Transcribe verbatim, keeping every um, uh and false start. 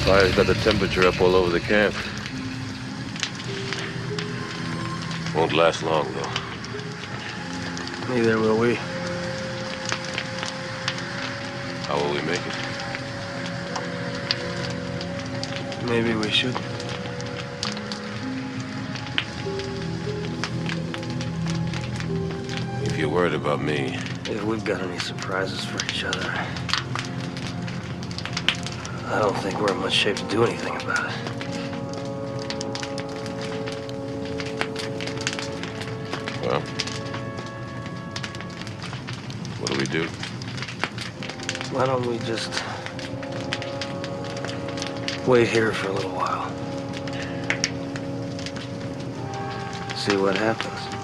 Fire's got the temperature up all over the camp. Won't last long, though. Neither will we. How will we make it? Maybe we should. If you're worried about me... If we've got any surprises for each other, I don't think we're in much shape to do anything about it. Well... what do we do? Why don't we just... wait here for a little while. See what happens.